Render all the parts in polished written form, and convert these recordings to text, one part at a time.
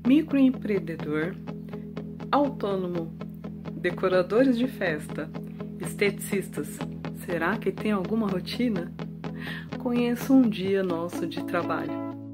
Microempreendedor, autônomo, decoradores de festa, esteticistas, será que tem alguma rotina? Conheça um dia nosso de trabalho.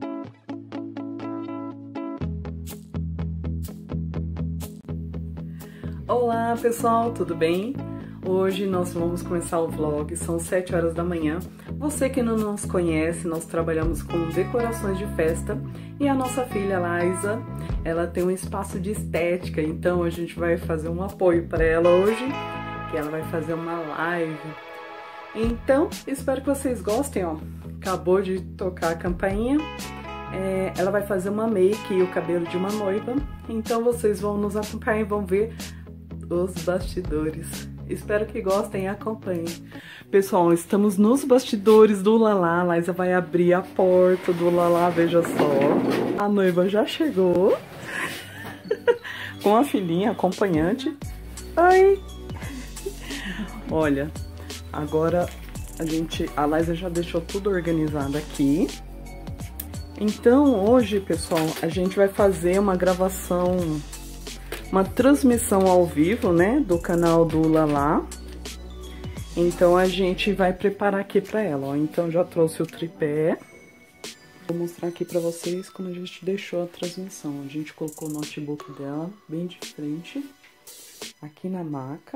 Olá pessoal, tudo bem? Hoje nós vamos começar o vlog, são 7 horas da manhã. Você que não nos conhece, nós trabalhamos com decorações de festa e a nossa filha Laisa, ela tem um espaço de estética, então a gente vai fazer um apoio para ela hoje, que ela vai fazer uma live. Então, espero que vocês gostem, ó. Acabou de tocar a campainha. Ela vai fazer uma make e o cabelo de uma noiva, então vocês vão nos acompanhar e vão ver os bastidores. Espero que gostem e acompanhem. Pessoal, estamos nos bastidores do Lalá. A Laisa vai abrir a porta do Lalá, veja só. A noiva já chegou. Com a filhinha acompanhante. Oi! Olha, agora a Laisa já deixou tudo organizado aqui. Então, hoje, pessoal, a gente vai fazer uma gravação, uma transmissão ao vivo, né, do canal do Lalá. Então a gente vai preparar aqui pra ela, ó. Então já trouxe o tripé. Vou mostrar aqui pra vocês como a gente deixou a transmissão. A gente colocou o notebook dela bem de frente, aqui na maca.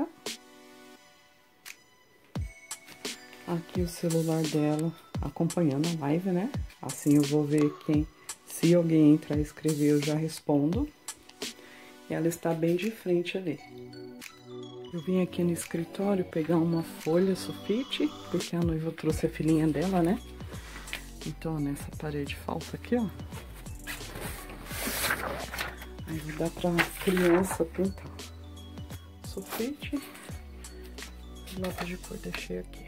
Aqui o celular dela acompanhando a live, né? Assim eu vou ver se alguém entrar e escrever, eu já respondo. E ela está bem de frente ali. Eu vim aqui no escritório pegar uma folha sulfite, porque a noiva trouxe a filhinha dela, né? Então, nessa parede falsa aqui, ó. Aí vou dar pra criança pintar. Sulfite. Lápis de cor deixei aqui.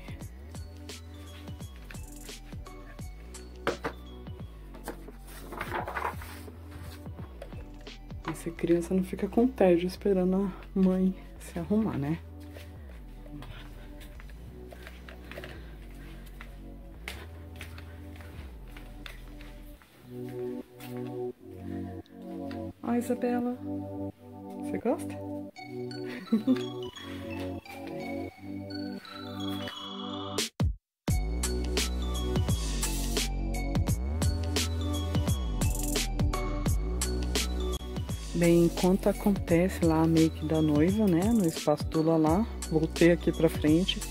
Essa criança não fica com tédio esperando a mãe se arrumar, né? Ó, Isabela, você gosta? Bem, enquanto acontece lá a make da noiva, né, no espaço do Lalá, voltei aqui pra frente,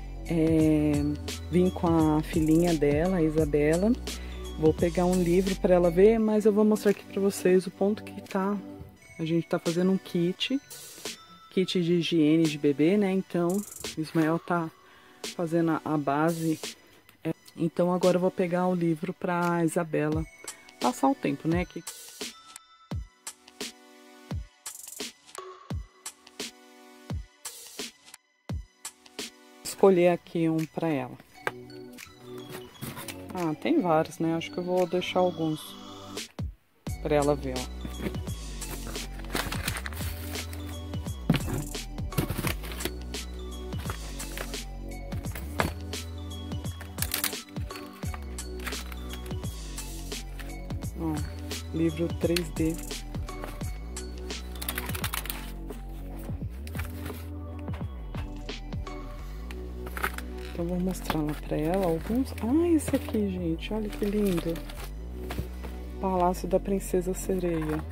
vim com a filhinha dela, a Isabela, vou pegar um livro pra ela ver, mas eu vou mostrar aqui pra vocês o ponto que tá. A gente tá fazendo um kit de higiene de bebê, né, então o Ismael tá fazendo a base, então agora eu vou pegar o livro pra Isabela passar o tempo, né, que... Escolher aqui um pra ela. Ah, tem vários, né? Acho que eu vou deixar alguns pra ela ver, ó. Ó, livro 3D. Então, vou mostrar lá pra ela alguns... Ah, esse aqui, gente, olha que lindo. Palácio da Princesa Sereia.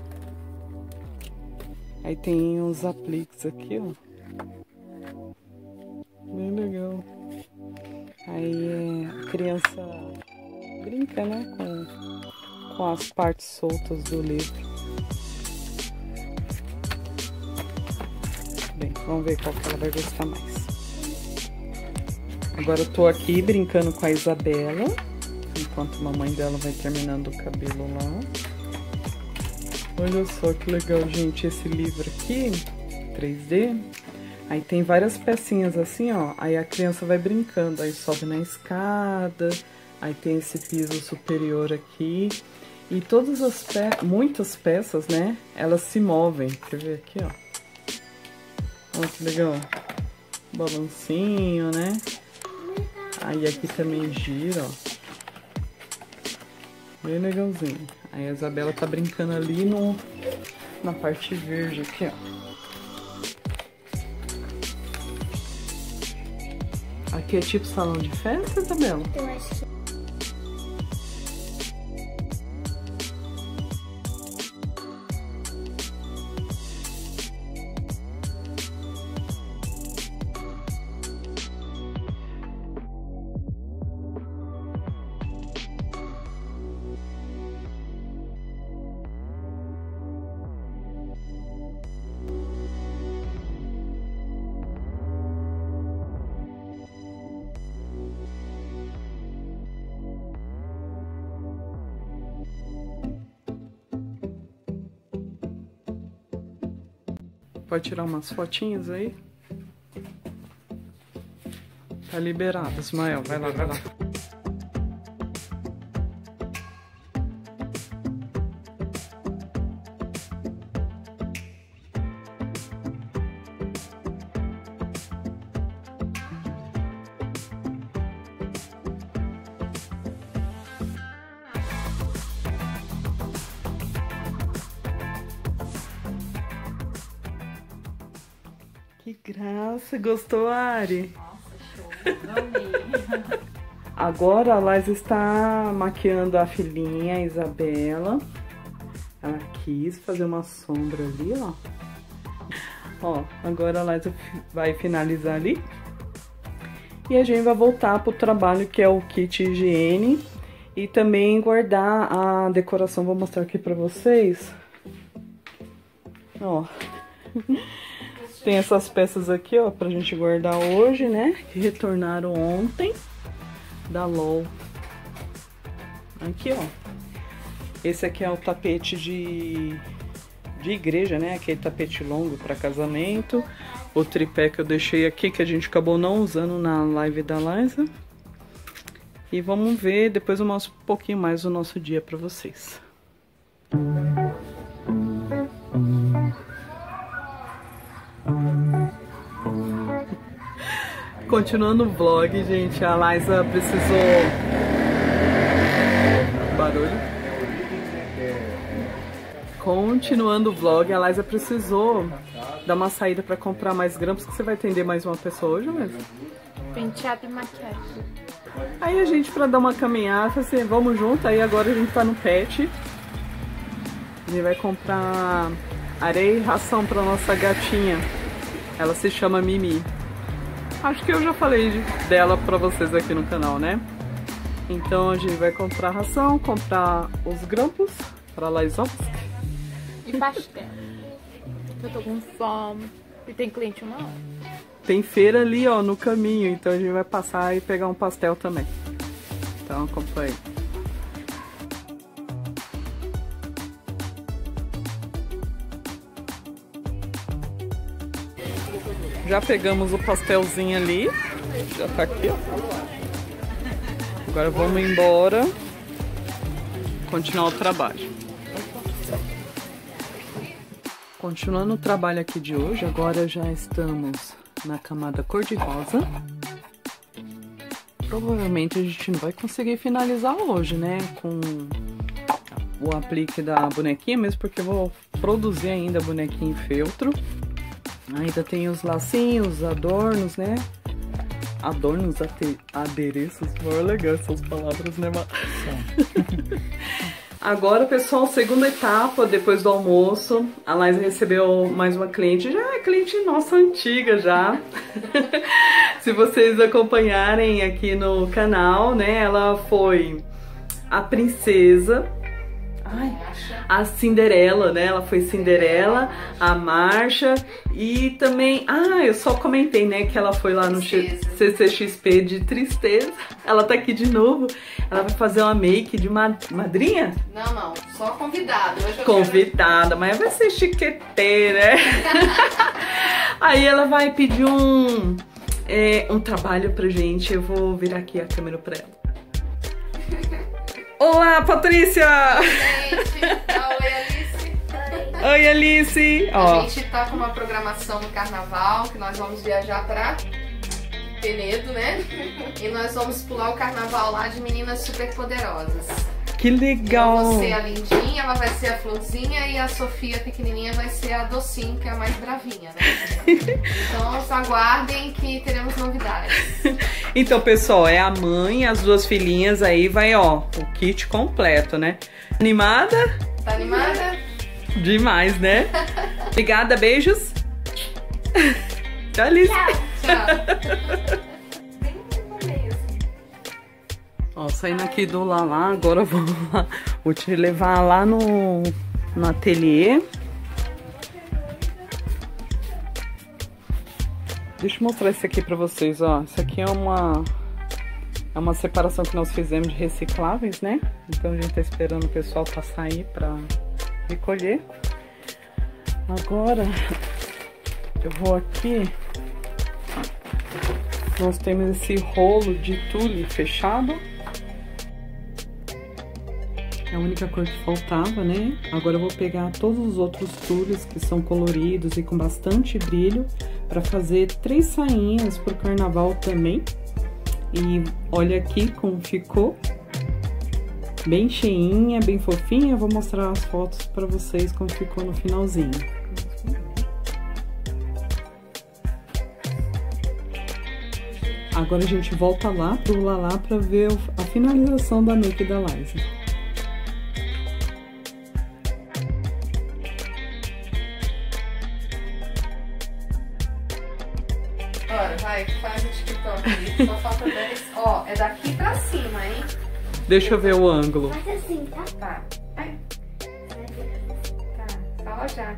Aí tem uns apliques aqui, ó. Bem legal. Aí a criança brinca, né, com as partes soltas do livro. Bem, vamos ver qual que ela vai gostar mais. Agora eu tô aqui brincando com a Isabela, enquanto a mamãe dela vai terminando o cabelo lá. Olha só que legal, gente, esse livro aqui, 3D. Aí tem várias pecinhas assim, ó, aí a criança vai brincando, aí sobe na escada, aí tem esse piso superior aqui. E todas as muitas peças, né, elas se movem. Quer ver aqui, ó. Olha que legal. Balancinho, né? Aí aqui também gira, ó. Bem legalzinho. Aí a Isabela tá brincando ali na parte verde aqui, ó. Aqui é tipo salão de festa, Isabela? Eu acho que... Pode tirar umas fotinhas aí? Tá liberado, Ismael. Vai lá, vai lá. Que graça, gostou, Ari? Nossa, show, amei. Agora a Laisa está maquiando a filhinha, a Isabela. Ela quis fazer uma sombra ali, ó. Ó, agora a Laisa vai finalizar ali. E a gente vai voltar pro trabalho que é o kit higiene. E também guardar a decoração, vou mostrar aqui pra vocês. Ó. Tem essas peças aqui, ó, pra gente guardar hoje, né? Que retornaram ontem da LOL. Aqui, ó. Esse aqui é o tapete de igreja, né? Aquele tapete longo pra casamento. O tripé que eu deixei aqui, que a gente acabou não usando na live da Laisa. E vamos ver, depois eu mostro um pouquinho mais do nosso dia pra vocês. Continuando o vlog, gente, a Laisa precisou... Barulho. Continuando o vlog, a Laisa precisou dar uma saída pra comprar mais grampos, que você vai atender mais uma pessoa hoje mesmo. Penteado e maquiagem. Aí a gente, pra dar uma caminhada, assim, vamos junto, aí agora a gente tá no pet. A gente vai comprar areia e ração pra nossa gatinha. Ela se chama Mimi. Acho que eu já falei dela pra vocês aqui no canal, né? Então a gente vai comprar ração, comprar os grampos pra Laisovski. E pastel. Eu tô com fome. E tem cliente uma hora. Tem feira ali, ó, no caminho, então a gente vai passar e pegar um pastel também. Então acompanhe. Já pegamos o pastelzinho ali, já tá aqui, ó. Agora vamos embora, continuar o trabalho. Continuando o trabalho aqui de hoje, agora já estamos na camada cor-de-rosa. Provavelmente a gente não vai conseguir finalizar hoje, né, com o aplique da bonequinha, mesmo porque eu vou produzir ainda a bonequinha em feltro. Ainda tem os lacinhos, os adornos, né? Adornos, adereços. Muito legal essas palavras, né, Má? Agora, pessoal, segunda etapa, depois do almoço. A Laisa recebeu mais uma cliente. Já é cliente nossa antiga, já. Se vocês acompanharem aqui no canal, né? Ela foi a princesa... Ai, a Cinderela, né? Ela foi Cinderela, a Marcha e também... Ah, eu só comentei, né? Que ela foi lá no CCXP de tristeza. Ela tá aqui de novo. Ela vai fazer uma make de madrinha? Não, não. Só convidada. Convidada, mas vai ser chiquetê, né? Aí ela vai pedir um trabalho pra gente. Eu vou virar aqui a câmera pra ela. Olá, Patrícia! Oi, gente! Oi, Alice! Oi, Alice! Ó. A gente tá com uma programação no carnaval, que nós vamos viajar pra Penedo, né? E nós vamos pular o carnaval lá de Meninas Superpoderosas. Que legal! Eu vou ser a lindinha, ela vai ser a florzinha e a Sofia pequenininha vai ser a docinho, que é a mais bravinha, né? Então aguardem que teremos novidades. Então, pessoal, é a mãe, as duas filhinhas aí, vai, ó, o kit completo, né? Animada? Tá animada? Demais, né? Obrigada, beijos. Tchau, Alice. Tchau. Ó, saindo aqui do Lalá, agora eu vou te levar lá no ateliê. Deixa eu mostrar isso aqui pra vocês, ó. Isso aqui é uma separação que nós fizemos de recicláveis, né? Então a gente tá esperando o pessoal passar aí pra recolher. Agora eu vou aqui. Nós temos esse rolo de tule fechado. É a única cor que faltava, né? Agora eu vou pegar todos os outros tules que são coloridos e com bastante brilho para fazer 3 sainhas pro carnaval também. E olha aqui como ficou. Bem cheinha, bem fofinha. Eu vou mostrar as fotos para vocês como ficou no finalzinho. Agora a gente volta lá pro Lalá para ver a finalização da make da Liza. Bora, vai, faz o TikTok aí. Só falta 10. Ó, é daqui pra cima, hein? Deixa eu ver o ângulo. Faz assim, tá? Tá. Ai. Tá, fala já.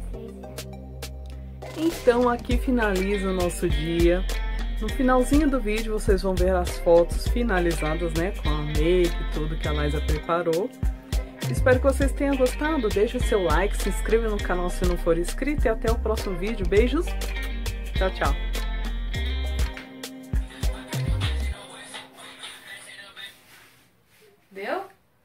Então aqui finaliza o nosso dia. No finalzinho do vídeo vocês vão ver as fotos finalizadas, né? Com a make e tudo que a Liza preparou. Espero que vocês tenham gostado. Deixe o seu like, se inscreva no canal se não for inscrito e até o próximo vídeo. Beijos. Tchau, tchau. Deu?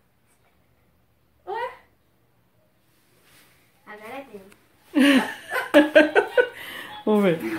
Ué? Agora deu. Vamos ver.